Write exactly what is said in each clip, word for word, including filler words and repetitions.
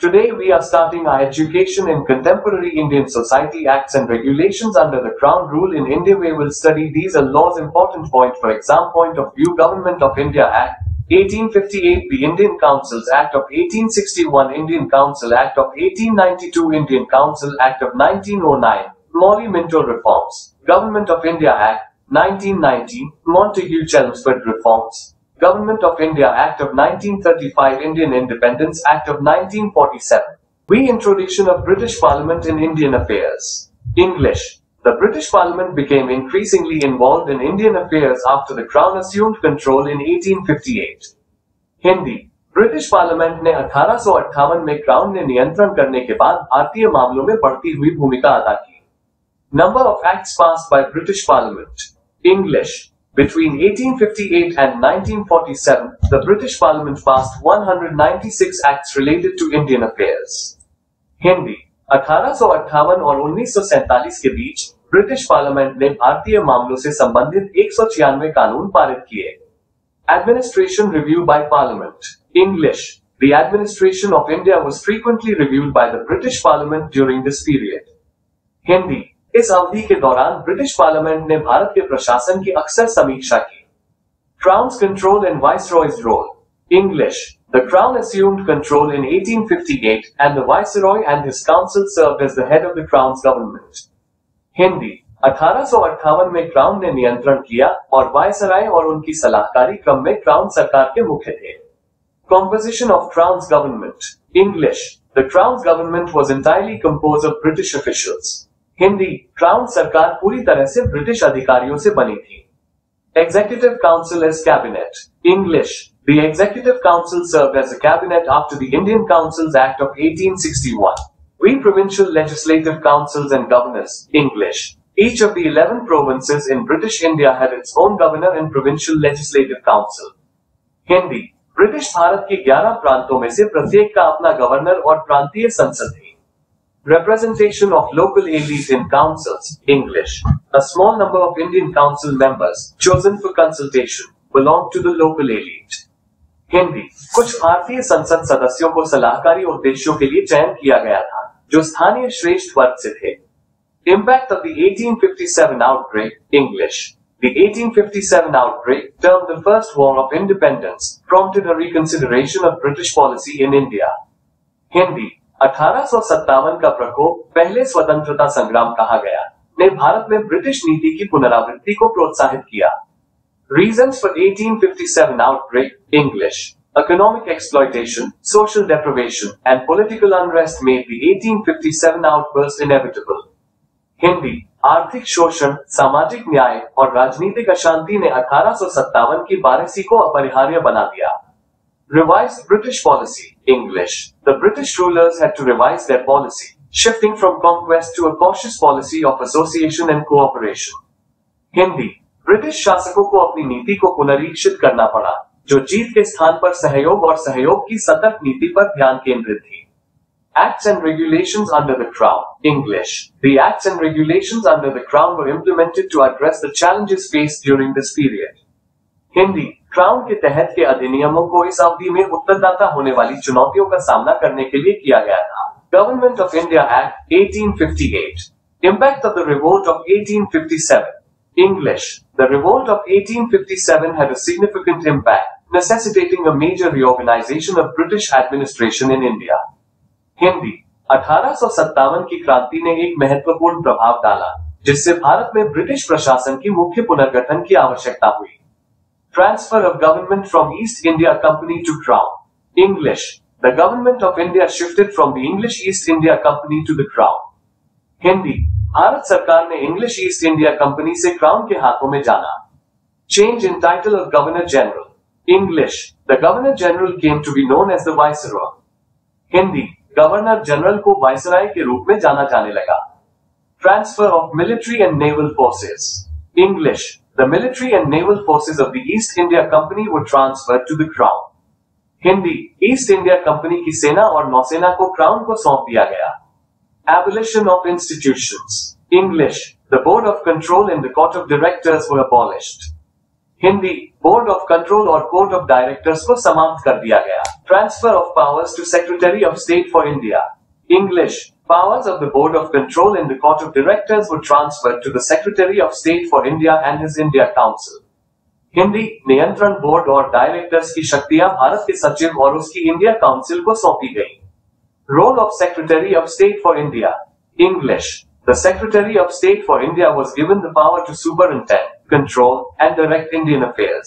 Today we are starting our education in Contemporary Indian Society Acts and Regulations under the Crown Rule in India. We will study these are laws important point for exam point of view. Government of India Act eighteen fifty-eight, the Indian Councils Act of eighteen sixty-one, Indian Council Act of eighteen ninety-two, Indian Council Act of nineteen oh nine, Morley Minto Reforms, Government of India Act nineteen ninety, Montagu-Chelmsford Reforms, Government of India Act of nineteen thirty-five, Indian Independence Act of nineteen forty-seven. Reintroduction of British Parliament in Indian affairs. English. The British Parliament became increasingly involved in Indian affairs after the Crown assumed control in eighteen fifty-eight. Hindi. British parliament ने अठारह सौ अट्ठावन में crown ने नियंत्रण करने के बाद भारतीय मामलों में बढ़ती हुई भूमिका अदा की. Number of acts passed by British Parliament. English. Between eighteen fifty-eight and nineteen forty-seven, the British Parliament passed one hundred ninety-six acts related to Indian affairs. Hindi. अठारह सौ अट्ठावन और उन्नीस सौ सैंतालीस के बीच ब्रिटिश पार्लियामेंट ने भारतीय मामलों से संबंधित एक सौ छियानवे कानून पारित किए. Administration review by Parliament. English. The administration of India was frequently reviewed by the British Parliament during this period. Hindi. इस अवधि के दौरान ब्रिटिश पार्लियामेंट ने भारत के प्रशासन की अक्सर समीक्षा की. Crown's control and Viceroy's role. English. The Crown assumed control in eighteen fifty-eight, and the Viceroy and his council served as the head of the Crown's government. Hindi. अठारह सौ अट्ठावन में क्राउन ने नियंत्रण किया और वायसराय और उनकी सलाहकारी क्रम में क्राउन सरकार के मुख्य थे. Composition of Crown's government. English. The Crown's government was entirely composed of British officials. Hindi. Crown सरकार पूरी तरह से ब्रिटिश अधिकारियों से बनी थी. Executive Council as Cabinet. English. The Executive Council served as a cabinet after the Indian Councils Act of eighteen sixty-one. We provincial legislative councils and governors. English. Each of the eleven provinces in British India had its own governor and provincial legislative council. Hindi. British Bharat के ग्यारह प्रांतों में से प्रत्येक का अपना governor और प्रांतीय संसद थी. Representation of local elite in councils. English. A small number of Indian council members, chosen for consultation, belong to the local elite. Hindi. कुछ भारतीय संसद सदस्यों को सलाहकारी उद्देश्यों के लिए चयन किया गया था, जो स्थानीय श्रेष्ठ वर्ग से थे. Impact of the eighteen fifty-seven outbreak. English. The eighteen fifty-seven outbreak, termed the First War of Independence, prompted a reconsideration of British policy in India. Hindi. अठारह सौ सत्तावन का प्रकोप, पहले स्वतंत्रता संग्राम कहा गया, ने भारत में ब्रिटिश नीति की पुनरावृत्ति को प्रोत्साहित किया. Reasons for eighteen fifty-seven outbreak. English. Economic exploitation, social deprivation, and political unrest made the eighteen fifty-seven outburst inevitable. Hindi. आर्थिक शोषण, सामाजिक न्याय और राजनीतिक अशांति ने अठारह सौ सत्तावन की बारहवीं को अपरिहार्य बना दिया. Revised British policy. English. The British rulers had to revise their policy, shifting from conquest to a cautious policy of association and cooperation. Hindi. British शासकों को अपनी नीति को पुनरीक्षित करना पड़ा, जो जीत के स्थान पर सहयोग और सहयोग की सतर्क नीति पर ध्यान केंद्रित थी. Acts and regulations under the Crown. English. The acts and regulations under the Crown were implemented to address the challenges faced during this period. Hindi. Crown के तहत के अधिनियमों को इस अवधि में उत्तरदाता होने वाली चुनौतियों का सामना करने के लिए किया गया था. Government of India Act eighteen fifty-eight. Impact of the Revolt of eighteen fifty-seven. English. The Revolt of eighteen fifty-seven had a significant impact, necessitating a major reorganization of British administration in India. Hindi. अठारह सौ सत्तावन की क्रांति ने एक महत्वपूर्ण प्रभाव डाला, जिससे भारत में ब्रिटिश प्रशासन की मुख्य पुनर्गठन की आवश्यकता हुई. Transfer of government from East India Company to Crown. English. The government of India shifted from the English East India Company to the Crown. Hindi. Bharat सरकार ने इंग्लिश ईस्ट इंडिया कंपनी से क्राउन के हाथों में जाना. Change in title of Governor General. English. The Governor General came to be known as the Viceroy. Hindi. Governor general को viceroy के रूप में जाना जाने लगा. Transfer of military and naval forces. English. The military and naval forces of the East India Company were transferred to the Crown. Hindi. East India company की सेना और नौसेना को क्राउन को सौंप दिया गया. Abolition of institutions. English. The Board of Control and the Court of Directors were abolished. Hindi, board of control और कोर्ट ऑफ डायरेक्टर्स को समाप्त कर दिया गया। Transfer of powers to secretary of state for India. English, powers of the board of control and the court of directors were transferred to the secretary of state for India and his India council. Hindi, नियंत्रण board और directors की शक्तियां भारत के सचिव और उसकी India council को सौंपी गई। Role of secretary of state for India. English, the secretary of state for India was given the power to superintend, control and direct Indian affairs.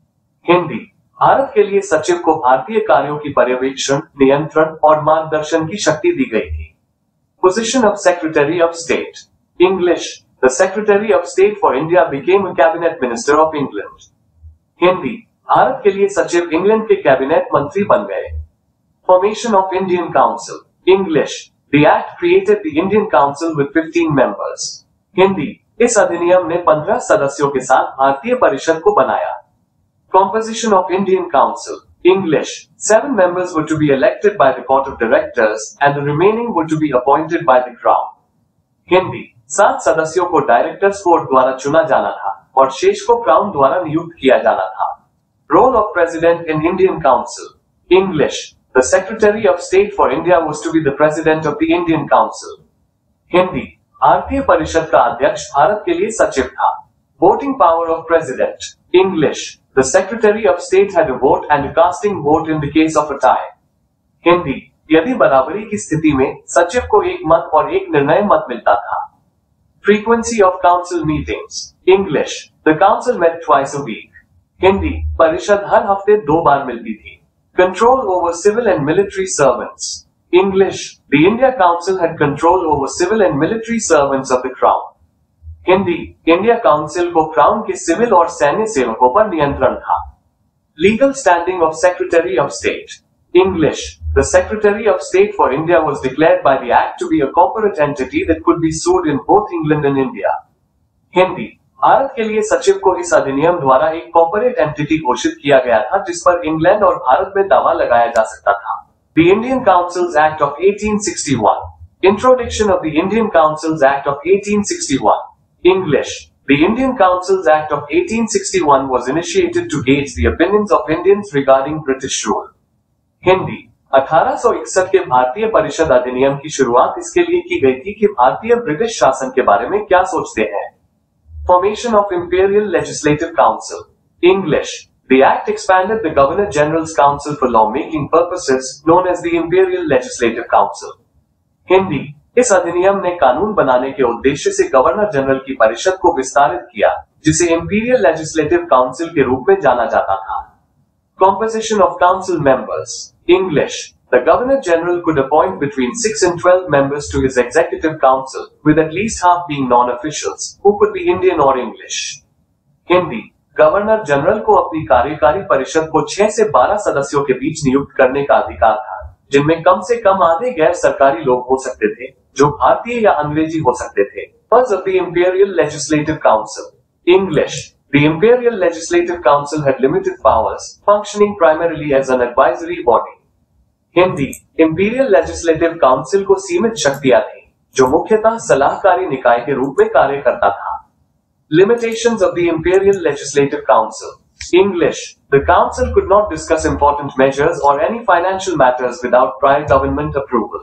Hindi, Bharat के लिए सचिव को भारतीय कार्यों की पर्यवेक्षण, नियंत्रण और मार्गदर्शन की शक्ति दी गई थी। Position of Secretary of State. English, the Secretary of State for India became a cabinet minister of England. Hindi, Bharat के लिए सचिव इंग्लैंड के कैबिनेट मंत्री बन गए। Formation of Indian Council. English, the Act created the Indian Council with fifteen members. Hindi, इस अधिनियम ने पंद्रह सदस्यों के साथ भारतीय परिषद को बनाया। Composition of Indian Council. English, seven members were to be elected by the court of directors and the remaining were to be appointed by the crown. Hindi, सात सदस्यों को डायरेक्टर्स कोर्ट द्वारा चुना जाना था और शेष को क्राउन द्वारा नियुक्त किया जाना था। Role of President in Indian Council. English, the Secretary of State for India was to be the President of the Indian Council. Hindi, भारतीय परिषद का अध्यक्ष भारत के लिए सचिव था। Voting power of President. English, the Secretary of State had a vote and a casting vote in the case of a tie. Hindi, यदि बराबरी की स्थिति में सचिव को एक मत और एक निर्णय मत मिलता था। Frequency of Council Meetings. English, the Council met twice a week. Hindi, परिषद हर हफ्ते दो बार मिलती थी। Control over civil and military servants. English, the India Council had control over civil and military servants of the Crown. Hindi, India council को crown के civil और सैन्य सेवकों पर नियंत्रण था। Legal standing of Secretary of State. English, the Secretary of State for India was declared by the Act to be a corporate entity that could be sued in both England and India. Hindi, Bharat के लिए सचिव को इस अधिनियम द्वारा एक corporate entity घोषित किया गया था जिस पर इंग्लैंड और भारत में दावा लगाया जा सकता था। The Indian Councils Act of eighteen sixty-one. Introduction of the Indian Councils Act of eighteen sixty-one. English, the Indian Councils Act of eighteen sixty-one was initiated to gauge the opinions of Indians regarding British rule. Hindi, अठारह सौ इकसठ के भारतीय परिषद अधिनियम की शुरुआत इसके लिए की गई थी कि भारतीय ब्रिटिश शासन के बारे में क्या सोचते हैं। Formation of Imperial Legislative Council. English, the Act expanded the Governor General's Council for lawmaking purposes, known as the Imperial Legislative Council. Hindi, इस अधिनियम ने कानून बनाने के उद्देश्य से गवर्नर जनरल की परिषद को विस्तारित किया, जिसे Imperial Legislative Council के रूप में जाना जाता था। Composition of Council Members. English, the Governor General could appoint between six and twelve members to his Executive Council, with at least half being non-officials, who could be Indian or English. Hindi, governor general को अपनी कार्यकारी परिषद को छह से बारह सदस्यों के बीच नियुक्त करने का अधिकार था, जिनमें कम से कम आधे गैर सरकारी लोग हो सकते थे, जो भारतीय या अंग्रेजी हो सकते थे। Members of the Imperial Legislative Council. English, the Imperial Legislative Council had limited powers, functioning primarily as an advisory body. Hindi, imperial legislative council को सीमित शक्तियां थी, जो मुख्यतः सलाहकारी निकाय के रूप में कार्य करता था। Limitations of the Imperial Legislative Council. English, the council could not discuss important measures or any financial matters without prior government approval.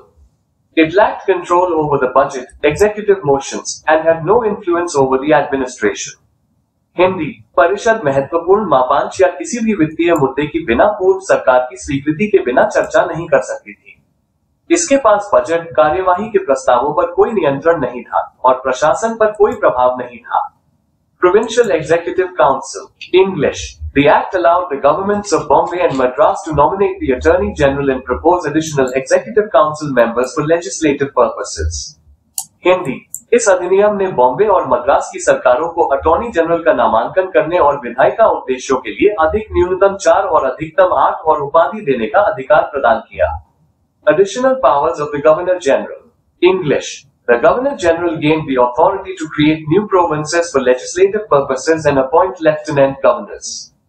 It lacked control over the budget, executive motions, and had no influence over the administration. Hindi, परिषद महत्वपूर्ण मापांश या किसी भी वित्तीय मुद्दे की बिना पूर्व सरकार की स्वीकृति के बिना चर्चा नहीं कर सकती थी। इसके पास बजट, कार्यवाही के प्रस्तावों पर कोई नियंत्रण नहीं था और प्रशासन पर कोई प्रभाव नहीं था। Provincial Executive Council. English, the Act allowed the governments of Bombay and Madras to nominate the Attorney General and propose additional Executive Council members for legislative purposes. Hindi, इस अधिनियम ने बॉम्बे और मद्रास की सरकारों को अटॉर्नी जनरल का नामांकन करने और विधायिका उद्देश्यों के लिए अधिक न्यूनतम चार और अधिकतम आठ और उपाधि देने का अधिकार प्रदान किया। Additional powers of the Governor General. English, the Governor General gained the authority to create new provinces for legislative purposes and appoint lieutenant governors.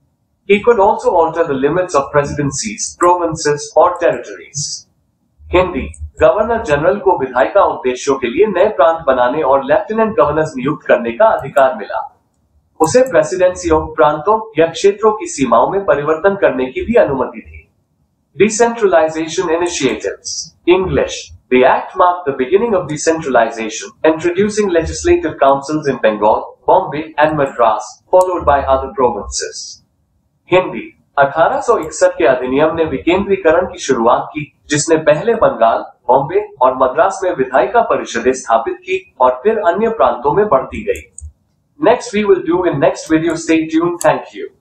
He could also alter the limits of presidencies, provinces or territories. Hindi, governor general को विधायिका उद्देश्यों के लिए नए प्रांत बनाने और lieutenant governors नियुक्त करने का अधिकार मिला। उसे प्रेसिडेंसियों, प्रांतों या क्षेत्रों की सीमाओं में परिवर्तन करने की भी अनुमति थी। Decentralization initiatives. English. The act marked the beginning of decentralization, introducing legislative councils in Bengal, Bombay and Madras, followed by other provinces. Hindi. अठारह सौ इकसठ के अधिनियम ने विकेंद्रीकरण की शुरुआत की, जिसने पहले बंगाल, बॉम्बे और मद्रास में विधायिका परिषदें स्थापित की और फिर अन्य प्रांतों में बढ़ती गई। Next we will do in next video. Stay tuned. Thank you.